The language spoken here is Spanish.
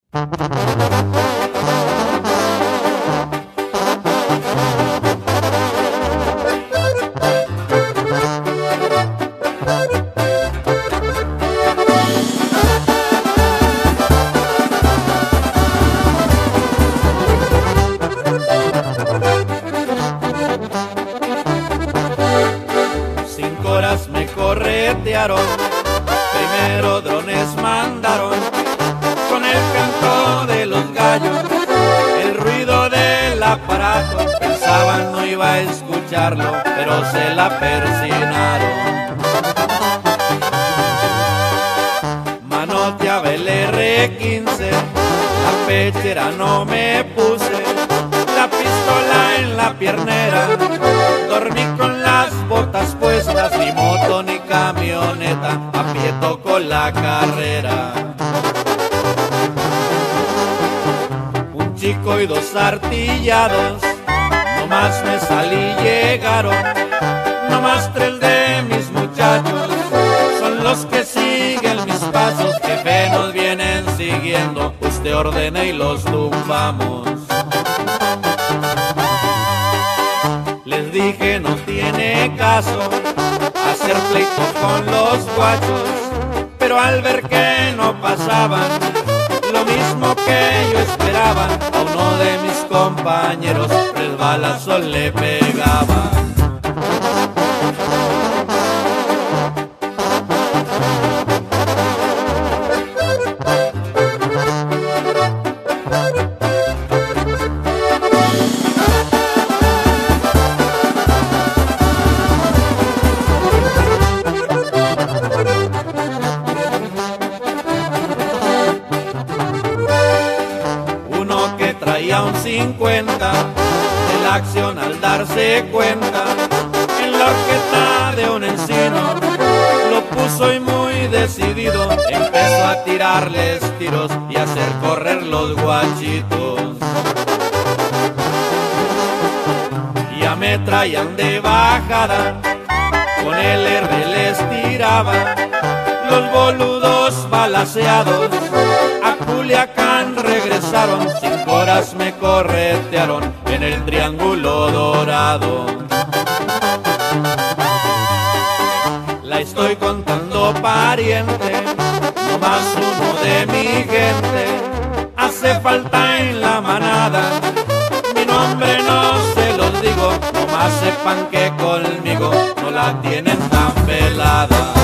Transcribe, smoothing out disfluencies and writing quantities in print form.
Me corretearon, primero drones mandaron, con el canto de los gallos, el ruido del aparato, pensaban no iba a escucharlo, pero se la persinaron. Manoteaba el R15, la pechera no me puse, la pistola en la piernera, dormí con las botas puestas, ni moto ni camioneta, a pie tocó la carrera. Un chico y dos artillados, nomás me salí, llegaron, nomás tres de mis muchachos, son los que siguen mis pasos, jefe nos vienen siguiendo, usted ordena y los tumbamos. Les dije no tiene caso hacer pleito con los guachos, pero al ver que no pasaban lo mismo que yo esperaba, a uno de mis compañeros 3 balazos le pegaban. Traía un 50, de la acción al darse cuenta, en la horqueta de un encino, lo puso y muy decidido, empezó a tirarles tiros y a hacer correr los guachitos. Ya me traían de bajada, con el R les tiraba, los boludos balaceados, a Culiacán regresaron, 5 horas me corretearon en el Triángulo Dorado. La estoy contando pariente, nomás uno de mi gente, hace falta en la manada, mi nombre no se los digo, nomás sepan que conmigo no la tienen tan pelada.